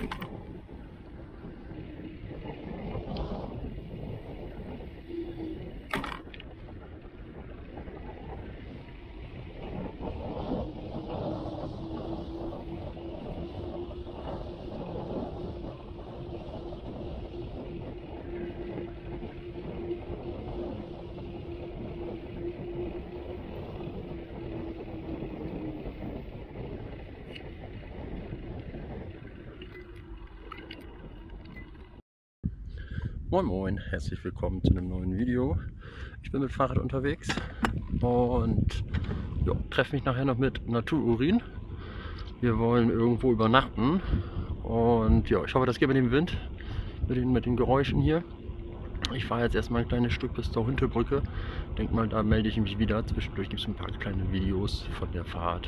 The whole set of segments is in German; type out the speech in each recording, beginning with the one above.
Moin Moin, herzlich willkommen zu einem neuen Video. Ich bin mit Fahrrad unterwegs und treffe mich nachher noch mit Natururin. Wir wollen irgendwo übernachten und ja, ich hoffe, das geht mit dem Wind, mit den Geräuschen hier. Ich fahre jetzt erstmal ein kleines Stück bis zur Huntebrücke. Denk mal, da melde ich mich wieder. Zwischendurch gibt es ein paar kleine Videos von der Fahrt.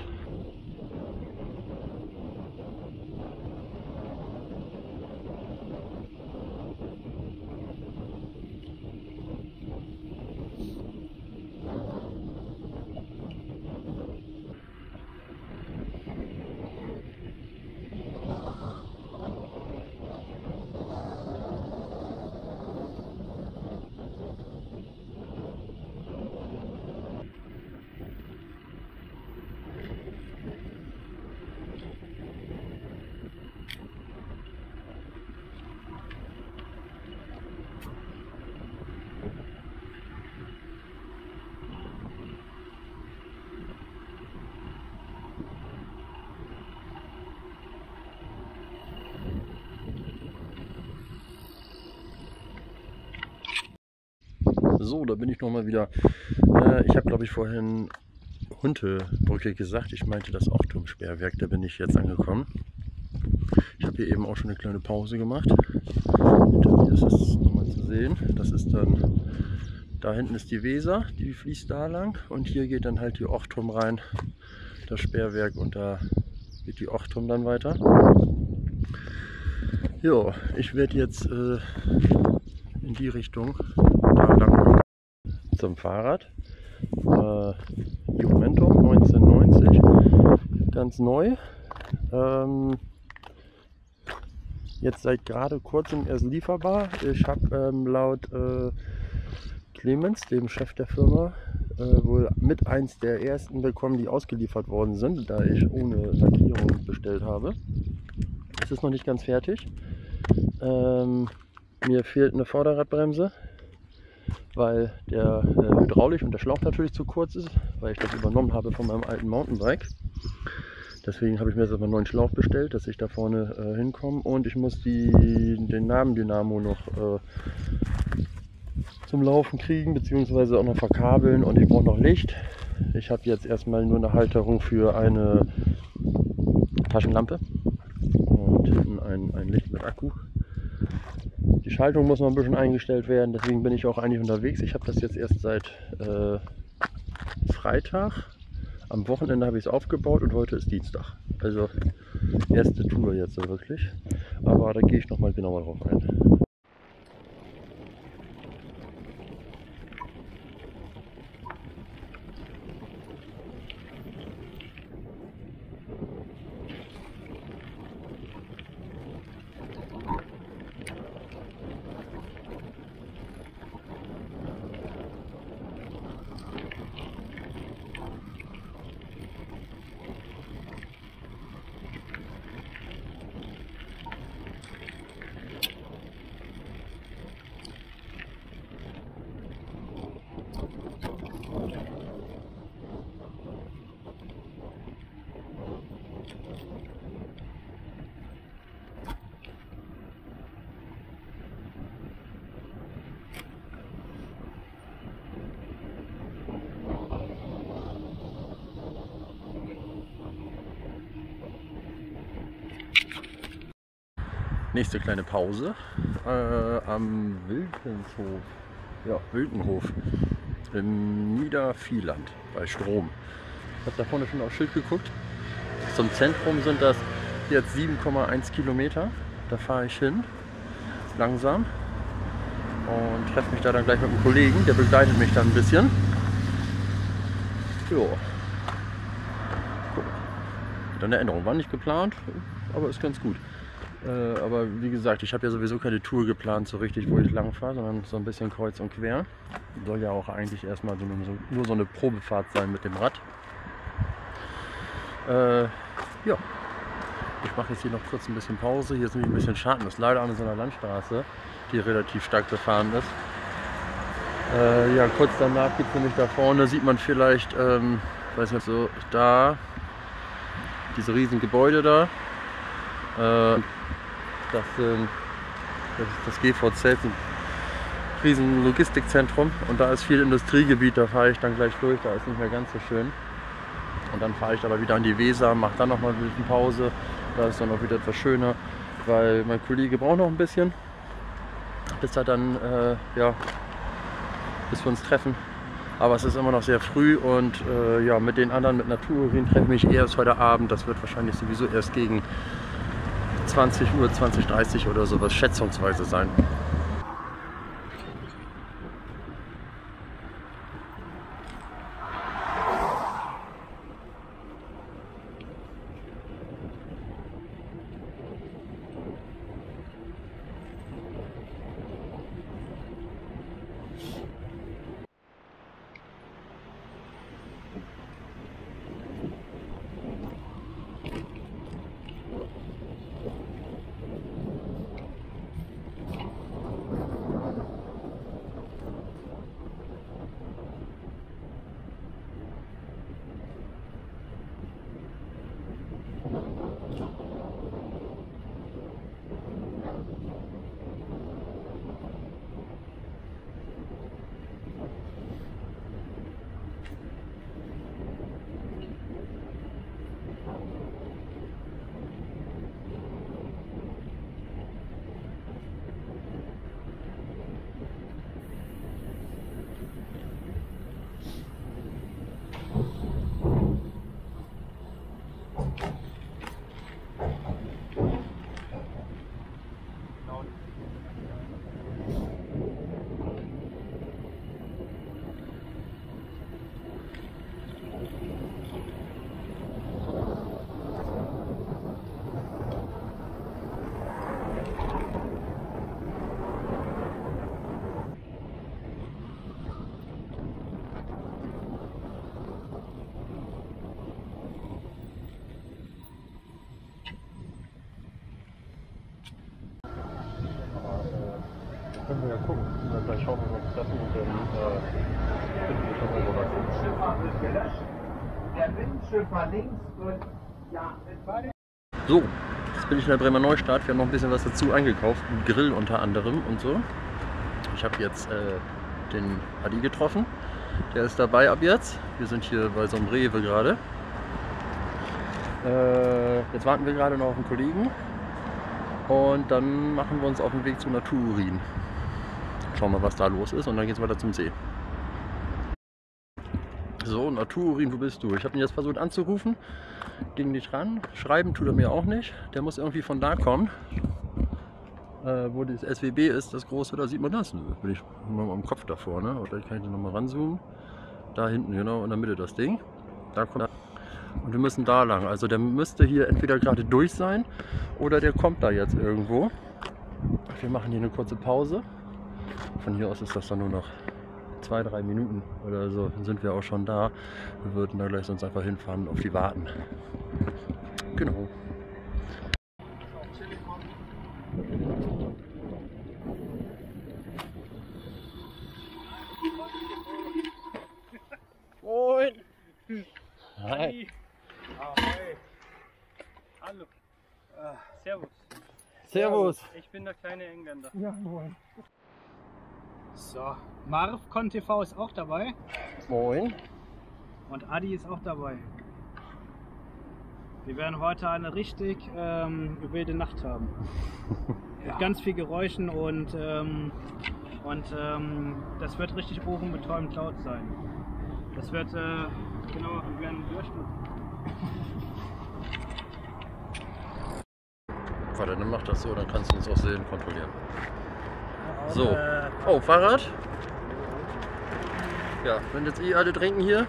So, da bin ich nochmal wieder. Ich habe, glaube ich, vorhin Huntebrücke gesagt. Ich meinte das Ochtumsperrwerk, da bin ich jetzt angekommen. Ich habe hier eben auch schon eine kleine Pause gemacht. Hinter mir ist es nochmal zu sehen. Das ist dann, da hinten ist die Weser, die fließt da lang. Und hier geht dann halt die Ochtum rein, das Sperrwerk, und da geht die Ochtum dann weiter. Ja, ich werde jetzt in die Richtung da lang zum Fahrrad. Jumentum 1990, ganz neu. Jetzt seit gerade kurzem erst lieferbar. Ich habe laut Clemens, dem Chef der Firma, wohl mit eins der ersten bekommen, die ausgeliefert worden sind, da ich ohne Lackierung bestellt habe. Es ist noch nicht ganz fertig. Mir fehlt eine Vorderradbremse, weil der Hydraulik und der Schlauch natürlich zu kurz ist, weil ich das übernommen habe von meinem alten Mountainbike. Deswegen habe ich mir jetzt aber einen neuen Schlauch bestellt, dass ich da vorne hinkomme, und ich muss den Nabendynamo noch zum Laufen kriegen, beziehungsweise auch noch verkabeln, und ich brauche noch Licht. Ich habe jetzt erstmal nur eine Halterung für eine Taschenlampe und hinten ein Licht mit Akku. Die Schaltung muss noch ein bisschen eingestellt werden, deswegen bin ich auch eigentlich unterwegs. Ich habe das jetzt erst seit Freitag. Am Wochenende habe ich es aufgebaut und heute ist Dienstag. Also erste Tour jetzt so wirklich. Aber da gehe ich noch mal genauer drauf ein. Nächste kleine Pause am Wilkenshof, ja, Wilkenhof im Niedervieland bei Strom. Ich habe da vorne schon aufs Schild geguckt. Zum Zentrum sind das jetzt 7,1 Kilometer. Da fahre ich hin, langsam, und treffe mich da dann gleich mit einem Kollegen, der begleitet mich dann ein bisschen. Jo. Guck. Dann eine Änderung, war nicht geplant, aber ist ganz gut. Aber wie gesagt, ich habe ja sowieso keine Tour geplant, so richtig, wo ich lang fahre, sondern so ein bisschen kreuz und quer. Soll ja auch eigentlich erstmal nur so eine Probefahrt sein mit dem Rad. Ja, ich mache jetzt hier noch kurz ein bisschen Pause. Hier ist nämlich ein bisschen Schatten. Das ist leider an so einer Landstraße, die relativ stark befahren ist. Ja, kurz danach gibt es nämlich da vorne, sieht man vielleicht, weiß nicht so, da, diese riesen Gebäude da. Das ist das GVZ, ein riesen Logistikzentrum, und da ist viel Industriegebiet, da fahre ich dann gleich durch, da ist nicht mehr ganz so schön. Und dann fahre ich aber wieder an die Weser, mache dann nochmal ein bisschen Pause, da ist dann auch wieder etwas schöner, weil mein Kollege braucht noch ein bisschen, bis er dann, ja, bis wir uns treffen. Aber es ist immer noch sehr früh und ja, mit den anderen, mit Natururin, treffe ich mich erst heute Abend. Das wird wahrscheinlich sowieso erst gegen 20 Uhr, 20:30 oder sowas schätzungsweise sein. Können wir ja gucken. Dann schauen wir uns treffen und dann finden wir schon irgendwo was. Der Windschiffer links und ja, So, jetzt bin ich in der Bremer Neustadt. Wir haben noch ein bisschen was dazu eingekauft. Einen Grill unter anderem und so. Ich habe jetzt den Adi getroffen. Der ist dabei ab jetzt. Wir sind hier bei so einem Rewe gerade. Jetzt warten wir gerade noch auf einen Kollegen. Und dann machen wir uns auf den Weg zu Natururin. Schauen wir mal, was da los ist, und dann geht es weiter zum See. So, Natururin, wo bist du? Ich habe ihn jetzt versucht anzurufen, ging nicht ran. Schreiben tut er mir auch nicht. Der muss irgendwie von da kommen. Wo das SWB ist, das große, da sieht man das. Bin ich mal am Kopf davor, ne? Oder ich kann ich nochmal ranzoomen. Da hinten, genau, in der Mitte das Ding. Da kommt er. Und wir müssen da lang. Also der müsste hier entweder gerade durch sein oder der kommt da jetzt irgendwo. Wir machen hier eine kurze Pause. Von hier aus ist das dann nur noch 2-3 Minuten oder so. Dann sind wir auch schon da. Wir würden da gleich sonst einfach hinfahren und auf die warten. Genau. Moin! Hi! Ah, hey. Hallo. Servus. Servus! Ich bin der kleine Engländer. ja, moin. So, Marv ConTV ist auch dabei Moin! und Adi ist auch dabei. Wir werden heute eine richtig wilde Nacht haben. Mit ganz viel Geräuschen und das wird richtig ohrenbetäubend laut sein. Das wird, genau, wir werden durchschnitt. Warte, dann mach das so, dann kannst du uns auch sehen, kontrollieren. So. Oh, Fahrrad. Ja, wenn jetzt alle trinken hier.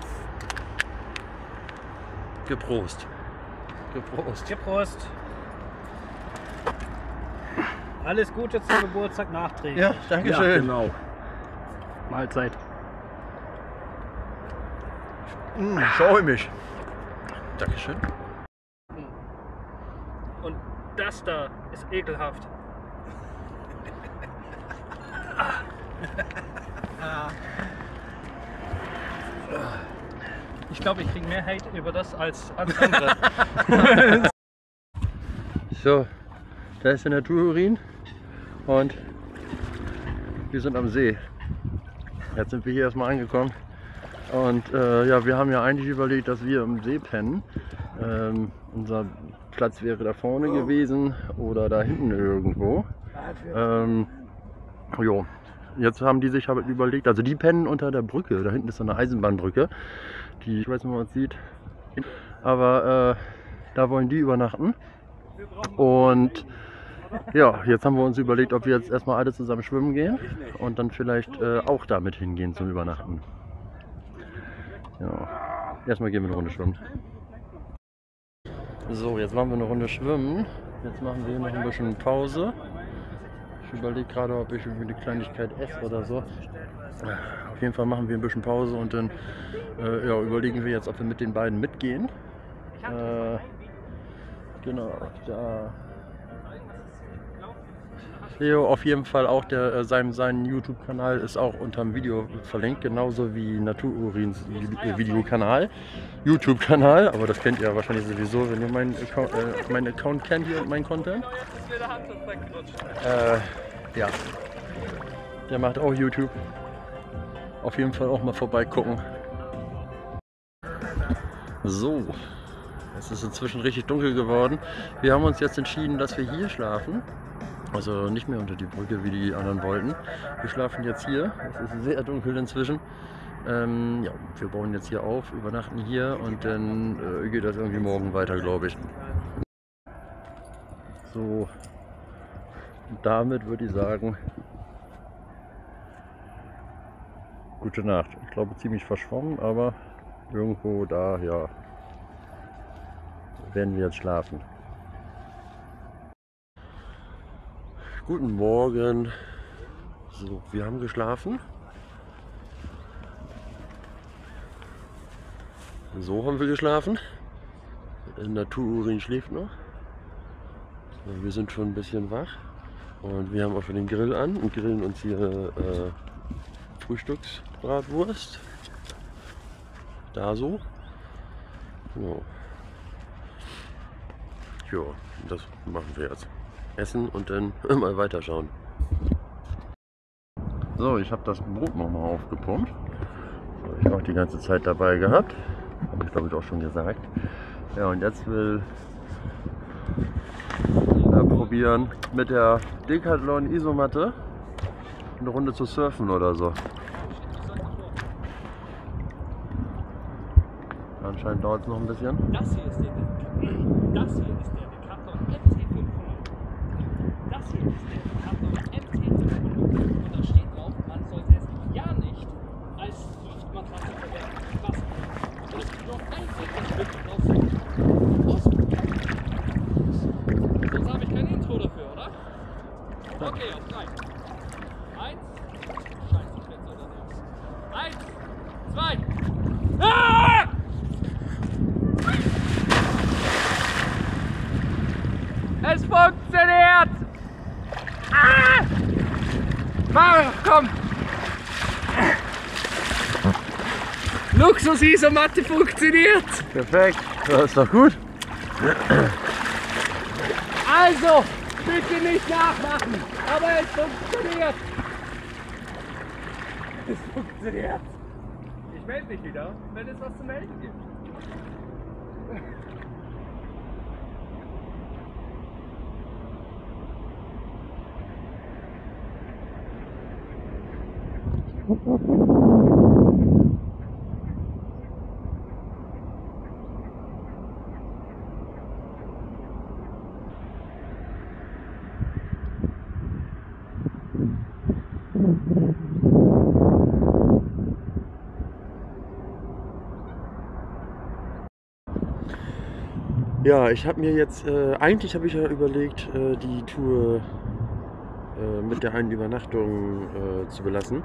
Geprost. Geprost. Prost. Alles Gute zum Geburtstag nachträglich. Ja, danke Ja, schön. genau. Mahlzeit. Schau mich. Dankeschön. Und das da ist ekelhaft. Ich glaube, ich kriege mehr Hate über das als andere. So, da ist der Natururin und wir sind am See. Jetzt sind wir hier erstmal angekommen und ja, wir haben ja eigentlich überlegt, dass wir am See pennen. Unser Platz wäre da vorne gewesen oder da hinten irgendwo. Jo. Jetzt haben die sich aber überlegt, also die pennen unter der Brücke, da hinten ist so eine Eisenbahnbrücke, die, ich weiß nicht, ob man es sieht, aber da wollen die übernachten. Und ja, jetzt haben wir uns überlegt, ob wir jetzt erstmal alle zusammen schwimmen gehen und dann vielleicht auch damit hingehen zum Übernachten. Ja. Erstmal gehen wir eine Runde schwimmen. So, jetzt machen wir eine Runde schwimmen. Jetzt machen wir hier noch ein bisschen Pause. Ich überlege gerade, ob ich irgendwie eine Kleinigkeit esse oder so. Auf jeden Fall machen wir ein bisschen Pause und dann ja, überlegen wir jetzt, ob wir mit den beiden mitgehen. Genau, da. Leo auf jeden Fall auch, sein YouTube-Kanal ist auch unter dem Video verlinkt, genauso wie Natururins Videokanal, YouTube-Kanal, aber das kennt ihr wahrscheinlich sowieso, wenn ihr meinen Account kennt hier und meinen Content. Ja, der macht auch YouTube. Auf jeden Fall auch mal vorbeigucken. So, es ist inzwischen richtig dunkel geworden. Wir haben uns jetzt entschieden, dass wir hier schlafen. Also nicht mehr unter die Brücke, wie die anderen wollten. Wir schlafen jetzt hier. Es ist sehr dunkel inzwischen. Ja, wir bauen jetzt hier auf, übernachten hier und dann geht das irgendwie morgen weiter, glaube ich. So, damit würde ich sagen, gute Nacht. Ich glaube ziemlich verschwommen, aber irgendwo da, ja, werden wir jetzt schlafen. Guten Morgen. So, wir haben geschlafen. So haben wir geschlafen. Der Natururin schläft noch. Wir sind schon ein bisschen wach. Und wir haben auch schon den Grill an und grillen uns hier Frühstücksbratwurst. Da so. Ja. Ja, das machen wir jetzt. Essen und dann mal weiterschauen. So, ich habe das Brot nochmal aufgepumpt. Das habe ich auch die ganze Zeit dabei gehabt. Habe ich glaube ich auch schon gesagt. Ja, und jetzt will probieren mit der Decathlon Isomatte eine Runde zu surfen oder so. Anscheinend dauert es noch ein bisschen. Das hier ist der Decathlon MT500. Das hier ist der Decathlon MT500. Und da steht drauf, man sollte es ja nicht als Luftmatratze verwenden. Was? Und es gibt nur ein Second drauf. Sonst habe ich kein Intro dafür, oder? Okay, auf 3. 1. Scheiße, ich bin so daneben. 1, 2. Ah! Es funktioniert! Ah! Mach, komm! Luxus-Isomatte funktioniert! Perfekt, das ist doch gut. Also, bitte nicht nachmachen, aber es funktioniert! Es funktioniert! Ich melde mich wieder, wenn es was zu melden gibt. Ja, ich habe mir jetzt, eigentlich habe ich ja überlegt, die Tour mit der einen Übernachtung zu belassen.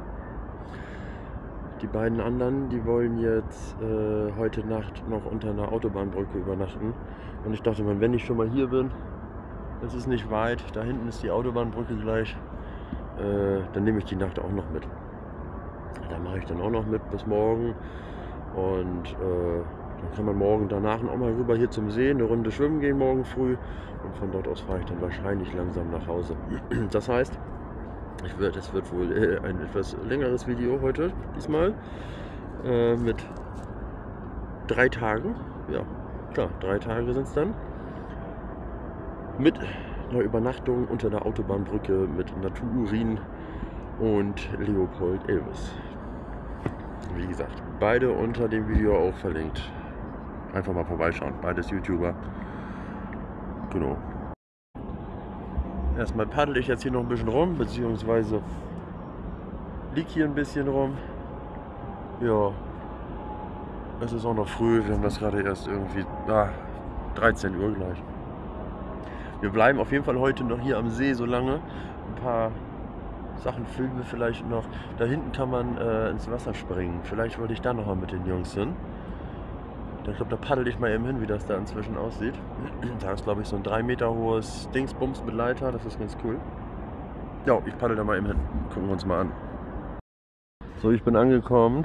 Die beiden anderen, die wollen jetzt heute Nacht noch unter einer Autobahnbrücke übernachten. Und ich dachte mir, wenn ich schon mal hier bin, das ist nicht weit, da hinten ist die Autobahnbrücke gleich, dann nehme ich die Nacht auch noch mit. Da mache ich dann auch noch mit bis morgen. Und dann kann man morgen danach auch mal rüber hier zum See, eine Runde schwimmen gehen morgen früh. Und von dort aus fahre ich dann wahrscheinlich langsam nach Hause. Das heißt, es wird wohl ein etwas längeres Video heute, diesmal. Mit 3 Tagen. Ja, klar, 3 Tage sind es dann. Mit einer Übernachtung unter der Autobahnbrücke mit Natururin und Leopold Elvis. Wie gesagt, beide unter dem Video auch verlinkt. Einfach mal vorbeischauen. Beides YouTuber. Genau. Erstmal paddel ich jetzt hier noch ein bisschen rum, beziehungsweise lieg hier ein bisschen rum. Ja, es ist auch noch früh. Wir haben das gerade erst irgendwie 13 Uhr gleich. Wir bleiben auf jeden Fall heute noch hier am See so lange. Ein paar Sachen filmen wir vielleicht noch. Da hinten kann man ins Wasser springen. Vielleicht wollte ich da noch mal mit den Jungs hin. Ich glaube, da paddel ich mal eben hin, wie das da inzwischen aussieht. Da ist, glaube ich, so ein 3 Meter hohes Dingsbums mit Leiter. Das ist ganz cool. Ja, ich paddel da mal eben hin. Gucken wir uns mal an. So, ich bin angekommen.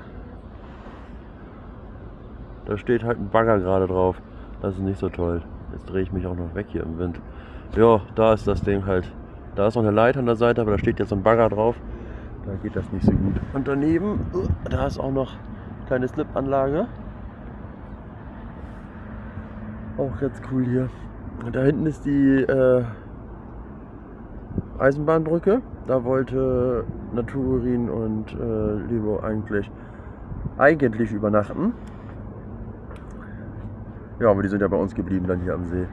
Da steht halt ein Bagger gerade drauf. Das ist nicht so toll. Jetzt drehe ich mich auch noch weg hier im Wind. Ja, da ist das Ding halt. Da ist noch eine Leiter an der Seite, aber da steht jetzt so ein Bagger drauf. Da geht das nicht so gut. Und daneben, da ist auch noch eine kleine Slip-Anlage. Auch ganz cool hier. Und da hinten ist die Eisenbahnbrücke. Da wollte Natururin und Lebo eigentlich übernachten. Ja, aber die sind ja bei uns geblieben dann hier am See.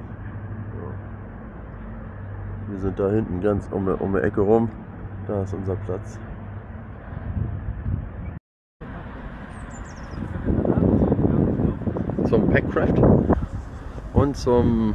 Wir sind da hinten ganz um die Ecke rum. Da ist unser Platz. Zum Packcraft und zum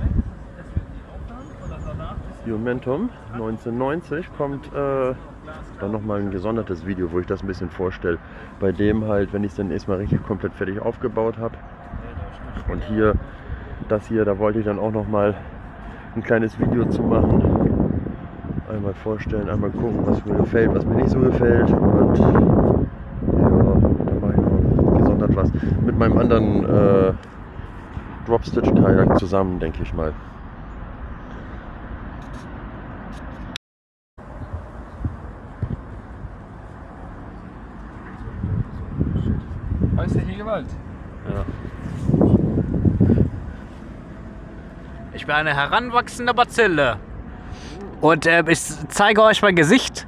Momentum 1990 kommt dann nochmal ein gesondertes Video, wo ich das ein bisschen vorstelle. Bei dem halt, wenn ich es dann erstmal richtig komplett fertig aufgebaut habe. Und hier, das hier, da wollte ich dann auch nochmal ein kleines Video zu machen. Einmal vorstellen, einmal gucken, was mir gefällt, was mir nicht so gefällt. Und ja, da mache ich noch gesondert was. Mit meinem anderen Dropstitch-Kajak zusammen, denke ich mal. Häusliche Gewalt. Ja. Ich bin eine heranwachsende Bazille. Und ich zeige euch mein Gesicht.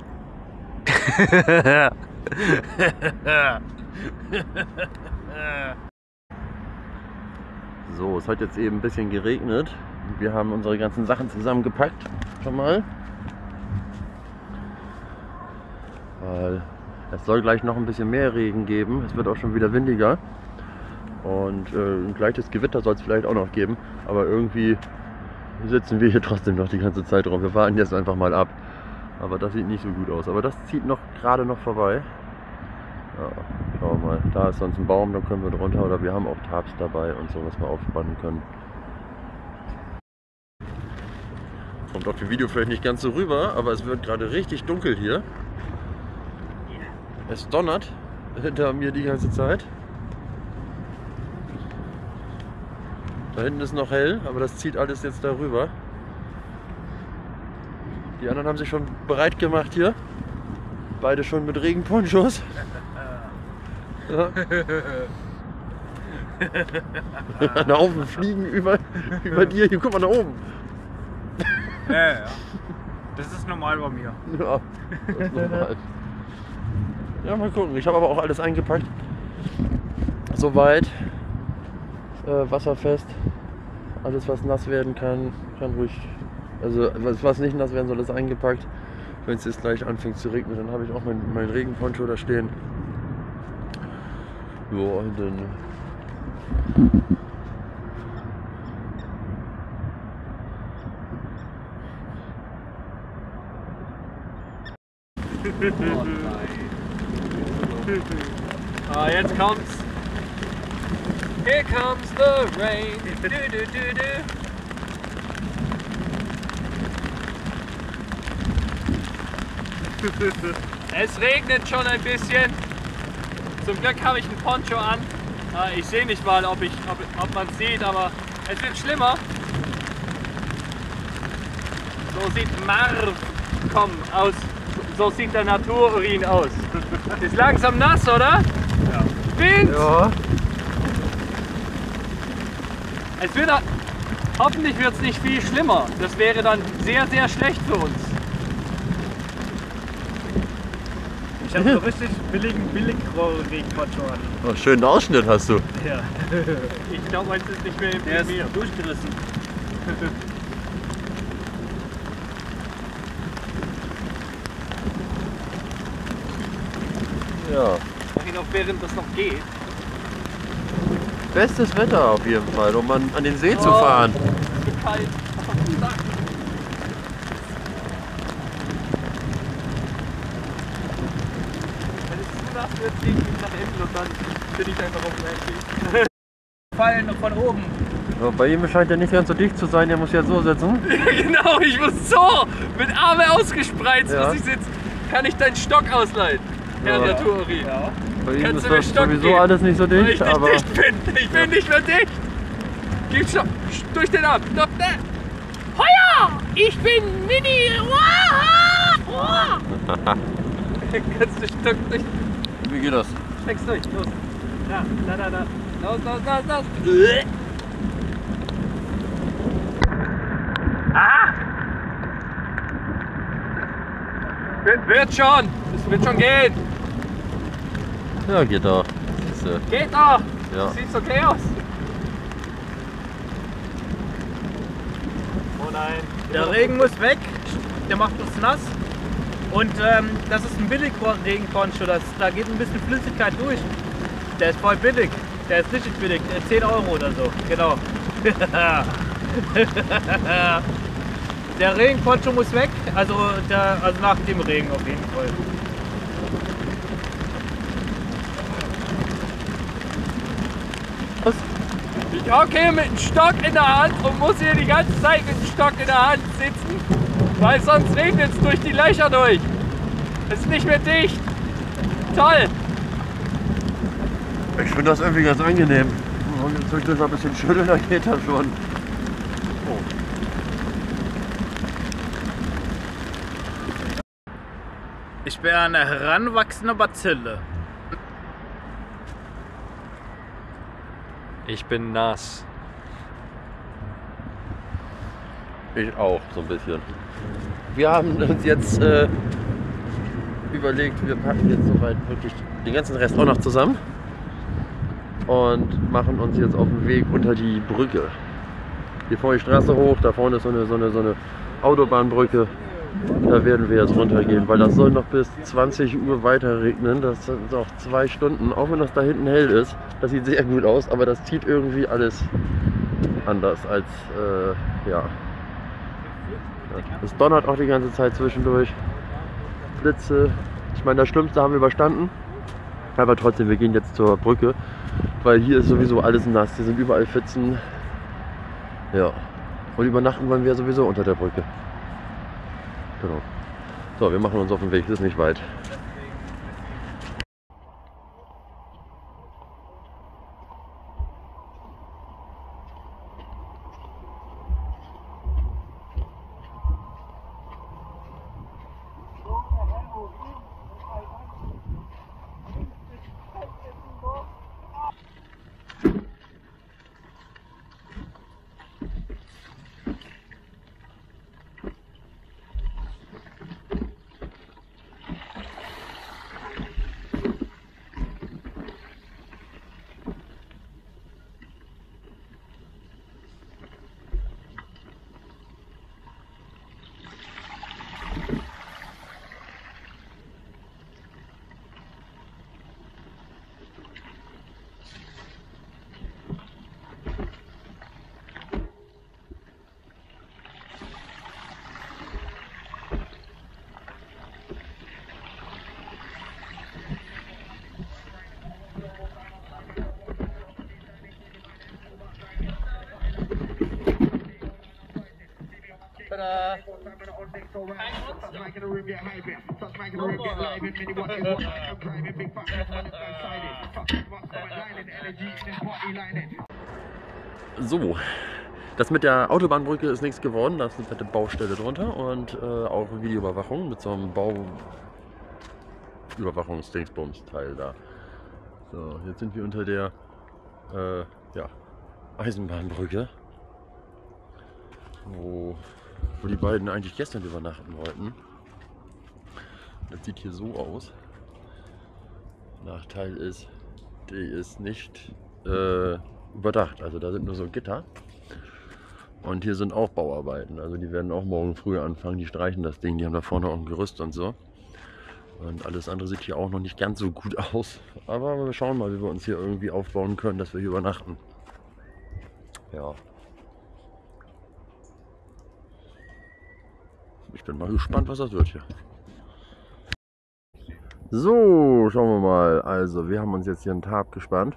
So, es hat jetzt eben ein bisschen geregnet. Wir haben unsere ganzen Sachen zusammengepackt. Schon mal. Weil es soll gleich noch ein bisschen mehr Regen geben. Es wird auch schon wieder windiger. Und ein leichtes Gewitter soll es vielleicht auch noch geben. Aber irgendwie sitzen wir hier trotzdem noch die ganze Zeit rum. Wir warten jetzt einfach mal ab. Aber das sieht nicht so gut aus. Aber das zieht noch gerade noch vorbei. Ja, schauen wir mal. Da ist sonst ein Baum, da können wir drunter. Oder wir haben auch Tarps dabei und so, was wir aufspannen können. Kommt auf dem Video vielleicht nicht ganz so rüber, aber es wird gerade richtig dunkel hier. Es donnert hinter mir die ganze Zeit. Da hinten ist noch hell, aber das zieht alles jetzt darüber. Die anderen haben sich schon bereit gemacht hier. Beide schon mit Regenponchos. Ja. Da oben fliegen über dir. Hier, guck mal da oben. Ja. Das ist normal bei mir. Ja, das ist normal. Ja, mal gucken. Ich habe aber auch alles eingepackt. Soweit. Wasserfest. Alles, was nass werden kann ruhig. Also, was nicht nass werden soll, ist eingepackt. Wenn es jetzt gleich anfängt zu regnen, dann habe ich auch mein Regenponcho da stehen. Ja, und dann. Oh nein. Ah, jetzt kommt's. Here comes the rain. Du, du, du, du. Es regnet schon ein bisschen. Zum Glück habe ich einen Poncho an. Ich sehe nicht mal, ob man es sieht, aber es wird schlimmer. So sieht Marv aus. So sieht der Natururin aus. Ist langsam nass, oder? Ja. Wind! Ja. Hoffentlich wird es nicht viel schlimmer. Das wäre dann sehr, sehr schlecht für uns. Ich habe so richtig Billig-Regenponcho an. Oh, schönen Ausschnitt hast du. Ja. Ich glaube, meins ist nicht mehr im Der ist Meer. durchgerissen. Ja. Mach ihn auch während das noch geht. Bestes Wetter auf jeden Fall, um an den See zu fahren. Es wird kalt. Wenn es zu nass wird, fliege ich nach hinten und dann bin ich einfach auf dem Handy. Fallen von oben. So, bei ihm scheint er nicht ganz so dicht zu sein, er muss ja so sitzen. Genau, ich muss so mit Arme ausgespreizt Ja. muss ich sitzen. Kann ich deinen Stock ausleihen, Herr Ja. Natururin? Ja. Bei ihm Kannst ist du mir das Stock sowieso geben? alles nicht so Weil ich dicht, nicht aber dicht bin. Ich bin nicht mehr dicht. Gib Stock. Durch den Arm. Stopp. Heuer! Ich bin Mini. Kannst du Stock durch. wie geht das? Steck's durch. Los. Da. Los. Ah! Wird schon. Es wird schon gehen. Ja, geht doch. Siehste. Geht doch. Ja. Sieht okay aus. Oh nein. Der Regen muss weg, der macht uns nass. Und das ist ein Billig-Regenponcho, da geht ein bisschen Flüssigkeit durch. Der ist voll billig, der ist richtig billig, 10 Euro oder so, genau. Der Regenponcho muss weg, also nach dem Regen auf jeden Fall. Ich hocke hier mit einem Stock in der Hand und muss hier die ganze Zeit mit dem Stock in der Hand sitzen, weil sonst regnet es durch die Löcher durch. Es ist nicht mehr dicht. Toll. Ich finde das irgendwie ganz angenehm. Und jetzt zwischendurch mal ein bisschen schütteln, dann geht das schon. Ich bin eine heranwachsende Bazille. Ich bin nass. Ich auch, so ein bisschen. Wir haben uns jetzt überlegt, wir packen jetzt soweit wirklich den ganzen Rest auch noch zusammen und machen uns jetzt auf den Weg unter die Brücke. Hier vorne die Straße hoch, da vorne ist so eine Autobahnbrücke. Da werden wir jetzt runtergehen, weil das soll noch bis 20 Uhr weiter regnen. Das sind auch 2 Stunden, auch wenn das da hinten hell ist. Das sieht sehr gut aus, aber das zieht irgendwie alles anders als, ja. Es donnert auch die ganze Zeit zwischendurch. Blitze. Ich meine, das Schlimmste haben wir überstanden. Aber trotzdem, wir gehen jetzt zur Brücke, weil hier ist sowieso alles nass. Hier sind überall Pfützen. Ja. Und übernachten wollen wir sowieso unter der Brücke. Genau. So, wir machen uns auf den Weg, das ist nicht weit. Tada! So, das mit der Autobahnbrücke ist nichts geworden, da ist eine fette Baustelle drunter und auch Videoüberwachung mit so einem Bauüberwachungsdingsbums-Teil da. So, jetzt sind wir unter der ja, Eisenbahnbrücke, wo die beiden eigentlich gestern übernachten wollten. Das sieht hier so aus. Nachteil ist, die ist nicht überdacht, also da sind nur so Gitter. Und hier sind auch Bauarbeiten, also die werden auch morgen früh anfangen, die streichen das Ding, die haben da vorne auch ein Gerüst und so. Und alles andere sieht hier auch noch nicht ganz so gut aus. Aber wir schauen mal, wie wir uns hier irgendwie aufbauen können, dass wir hier übernachten. Ja. Ich bin mal gespannt, was das wird hier. So, schauen wir mal. Also, wir haben uns jetzt hier einen Tarp gespannt.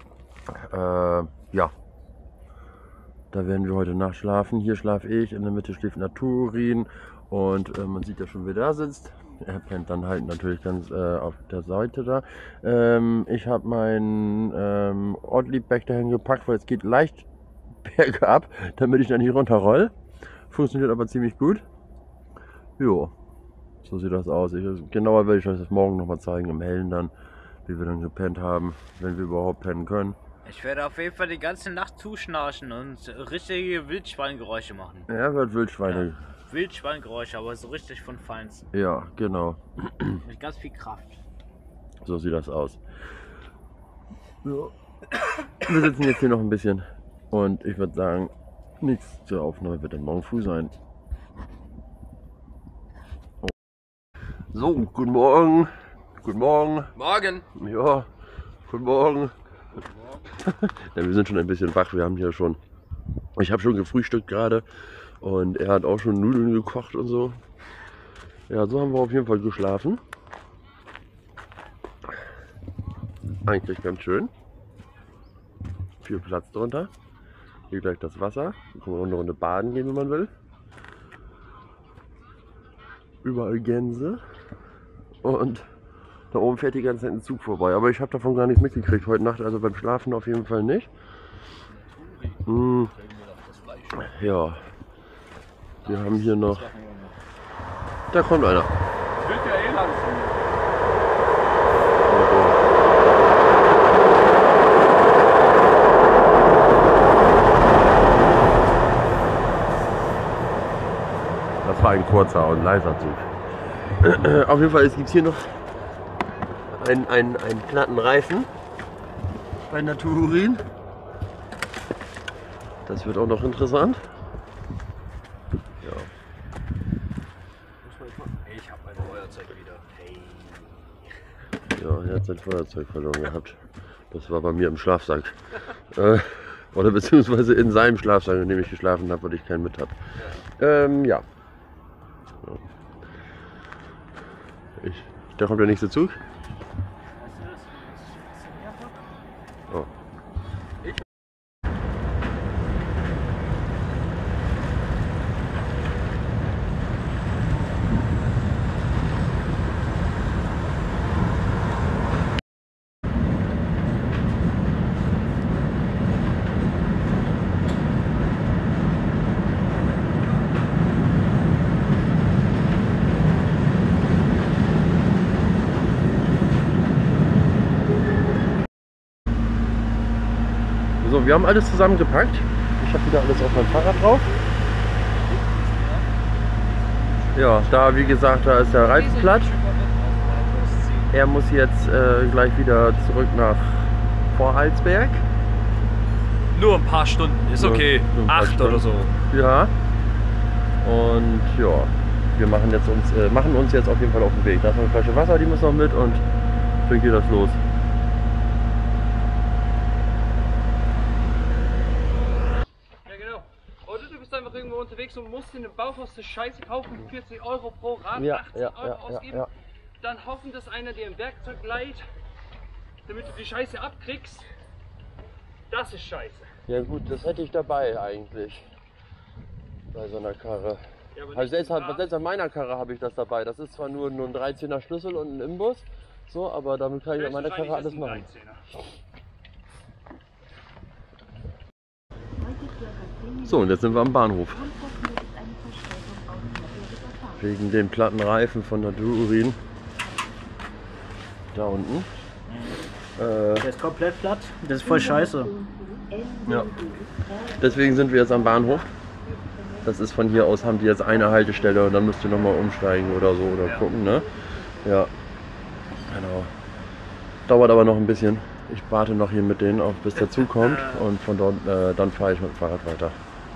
Ja. Da werden wir heute Nacht schlafen. Hier schlafe ich, in der Mitte schläft Naturin. Und man sieht ja schon, wer da sitzt. Er pennt dann halt natürlich ganz auf der Seite da. Ich habe mein Ortlieb-Bag dahin gepackt, weil es geht leicht bergab, damit ich dann hier runterroll. Funktioniert aber ziemlich gut. Jo, so sieht das aus. Genauer werde ich euch das morgen nochmal zeigen, im Hellen dann, wie wir dann gepennt haben, wenn wir überhaupt pennen können. Ich werde auf jeden Fall die ganze Nacht zuschnarchen und richtige Wildschweingeräusche machen. Er wird Wildschweine. Ja. Wildschweingeräusche, aber so richtig von Feinsten. Ja, genau. Mit ganz viel Kraft. So sieht das aus. So. Wir sitzen jetzt hier noch ein bisschen und ich würde sagen, nichts zur Aufnahme wird dann morgen früh sein. Oh. So, guten Morgen. Guten Morgen. Morgen. Ja, guten Morgen. Ja, wir sind schon ein bisschen wach. Wir haben hier schon, ich habe schon gefrühstückt gerade und er hat auch schon Nudeln gekocht und so. Ja, so haben wir auf jeden Fall geschlafen. Eigentlich ganz schön. Viel Platz drunter. Hier gleich das Wasser. Hier kann man auch eine Runde baden gehen, wenn man will. Überall Gänse. Und da oben fährt die ganze Zeit ein Zug vorbei. Aber ich habe davon gar nichts mitgekriegt heute Nacht. Also beim Schlafen auf jeden Fall nicht. Ja. Wir haben hier noch... Da kommt einer. Wird ja eh langsam. Das war ein kurzer und leiser Zug. Auf jeden Fall gibt es hier noch einen platten Reifen bei Naturin. Das wird auch noch interessant. Ja. Ich habe mein Feuerzeug wieder. Hey. Ja, er hat sein Feuerzeug verloren gehabt. Das war bei mir im Schlafsack. Oder beziehungsweise in seinem Schlafsack, in dem ich geschlafen habe, weil ich keinen mit habe. Ja. Da kommt der nächste Zug. Oh. So, wir haben alles zusammengepackt. Ich habe wieder alles auf meinem Fahrrad drauf. Ja, da wie gesagt, da ist der Reifen platt. Er muss jetzt gleich wieder zurück nach Vorarlberg. Nur ein paar Stunden, ist okay. Nur ein paar 8 oder so. Ja. Und ja, wir machen uns jetzt auf jeden Fall auf den Weg. Da ist noch eine Flasche Wasser, die muss noch mit und dann geht das los. Einfach irgendwo unterwegs und musst in dem Bauhaus eine Scheiße kaufen, 40 Euro pro Rad, Ja, 80 ja, Euro ja, ausgeben, ja. dann hoffen, dass einer dir ein Werkzeug leiht, damit du die Scheiße abkriegst. Das ist scheiße. Ja gut, das hätte ich dabei eigentlich. Bei so einer Karre. Also selbst an meiner Karre habe ich das dabei. Das ist zwar nur ein 13er Schlüssel und ein Imbus, so, aber damit kann ich an meiner Karre alles machen. So, und jetzt sind wir am Bahnhof. Wegen den platten Reifen von Natururin. Da unten. Der ist komplett platt. Das ist voll scheiße. Ja. Deswegen sind wir jetzt am Bahnhof. Das ist von hier aus, haben die jetzt eine Haltestelle und dann müsst ihr nochmal umsteigen oder so oder gucken, ne? Ja. Genau. Dauert aber noch ein bisschen. Ich warte noch hier mit denen auf, bis der Zug kommt und von dort dann fahre ich mit dem Fahrrad weiter.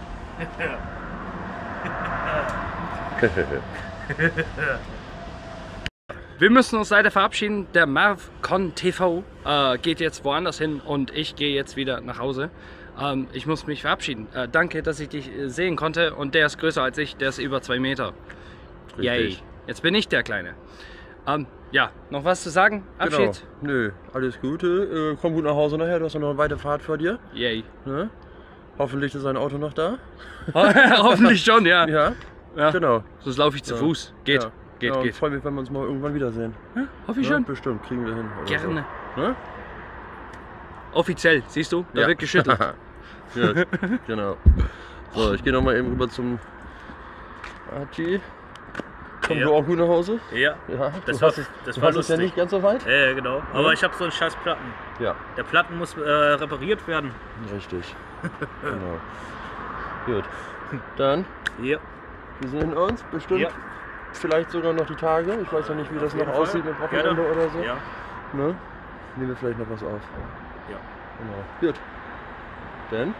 Wir müssen uns leider verabschieden. Der MarvCon TV geht jetzt woanders hin und ich gehe jetzt wieder nach Hause. Ich muss mich verabschieden. Danke, dass ich dich sehen konnte und der ist größer als ich, der ist über 2 Meter. Richtig. Yay. Jetzt bin ich der Kleine. Ja, noch was zu sagen? Abschied? Genau. Nö, alles Gute. Komm gut nach Hause nachher, du hast noch eine weite Fahrt vor dir. Yay. Ne? Hoffentlich ist dein Auto noch da. Hoffentlich schon, ja. Ja, genau. Sonst laufe ich zu Fuß. Geht, Ja. geht, Ja, geht. Ich freue mich, wenn wir uns mal irgendwann wiedersehen. Ja, hoffe ich Ja, schon. bestimmt, kriegen wir hin. oder Gerne. So. Ne? Offiziell, siehst du? Da Ja. wird geschüttelt. Gut, genau. So, ich gehe noch mal eben rüber zum Archie. Kommst du auch gut nach Hause? Ja. Ja, Das du war- hast es, das du war hast es ja lustig. nicht ganz so weit. Ja, genau. Aber ich habe so einen scheiß Platten. Ja, Der Platten muss repariert werden. richtig. Genau. Gut. Dann, Ja. wir sehen uns bestimmt. Ja. Vielleicht sogar noch die Tage. Ich weiß ja nicht, wie das noch jeden Fall. aussieht mit Wochenende Gerne. oder so. Ja. Ne? Nehmen wir vielleicht noch was auf. Ja. Genau. Gut. Dann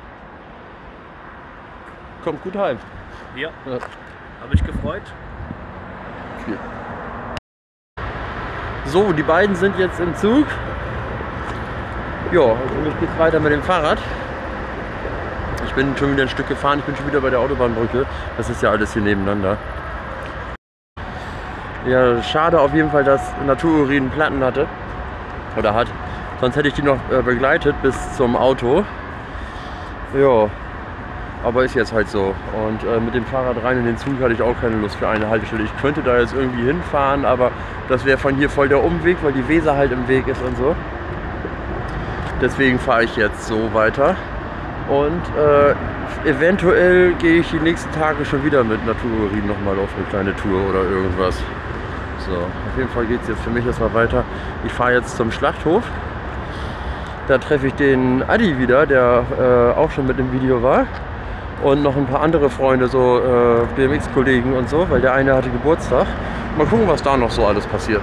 kommt gut heim. Ja. Ja. Habe ich gefreut. So, die beiden sind jetzt im Zug. Ja, und für mich geht's weiter mit dem Fahrrad. Ich bin schon wieder ein Stück gefahren, ich bin schon wieder bei der Autobahnbrücke. Das ist ja alles hier nebeneinander. Ja, schade auf jeden Fall, dass Natururin Platten hatte. Oder hat. Sonst hätte ich die noch begleitet bis zum Auto. Ja, aber ist jetzt halt so. Und mit dem Fahrrad rein in den Zug hatte ich auch keine Lust für eine Haltestelle. Ich könnte da jetzt irgendwie hinfahren, aber das wäre von hier voll der Umweg, weil die Weser halt im Weg ist und so. Deswegen fahre ich jetzt so weiter. Und eventuell gehe ich die nächsten Tage schon wieder mit Natururin nochmal auf eine kleine Tour oder irgendwas. So, auf jeden Fall geht es jetzt für mich erstmal weiter. Ich fahre jetzt zum Schlachthof. Da treffe ich den Adi wieder, der auch schon mit im Video war. Und noch ein paar andere Freunde, so BMX-Kollegen und so, weil der eine hatte Geburtstag. Mal gucken, was da noch so alles passiert.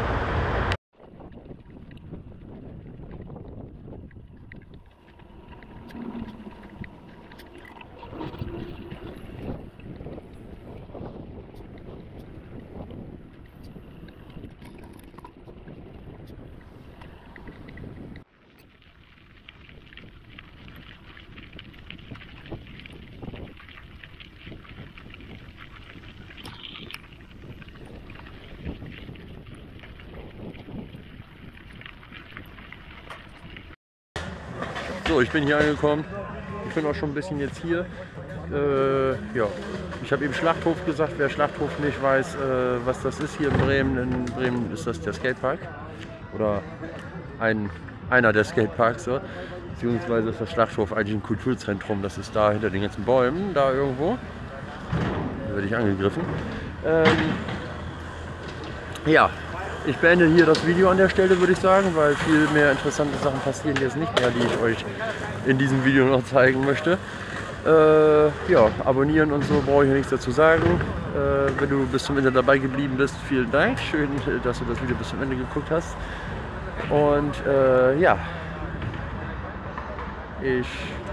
So, ich bin hier angekommen. Ich bin auch schon ein bisschen jetzt hier. Ja, ich habe eben Schlachthof gesagt. Wer Schlachthof nicht weiß, was das ist hier in Bremen ist das der Skatepark. Oder einer der Skateparks. So. Beziehungsweise ist das Schlachthof eigentlich ein Kulturzentrum. Das ist da hinter den ganzen Bäumen, da irgendwo. Da werde ich angegriffen. Ja. Ich beende hier das Video an der Stelle, würde ich sagen, weil viel mehr interessante Sachen passieren jetzt nicht mehr, die ich euch in diesem Video noch zeigen möchte. Ja, abonnieren und so brauche ich ja nichts dazu sagen. Wenn du bis zum Ende dabei geblieben bist, vielen Dank. Schön, dass du das Video bis zum Ende geguckt hast. Und ja, ich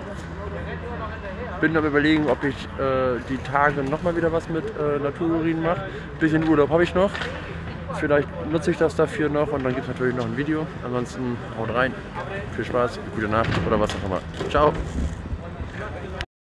bin am Überlegen, ob ich die Tage nochmal wieder was mit Natururin mache. Ein bisschen Urlaub habe ich noch. Vielleicht nutze ich das dafür noch und dann gibt es natürlich noch ein Video. Ansonsten haut rein. Viel Spaß, gute Nacht oder was auch immer. Ciao!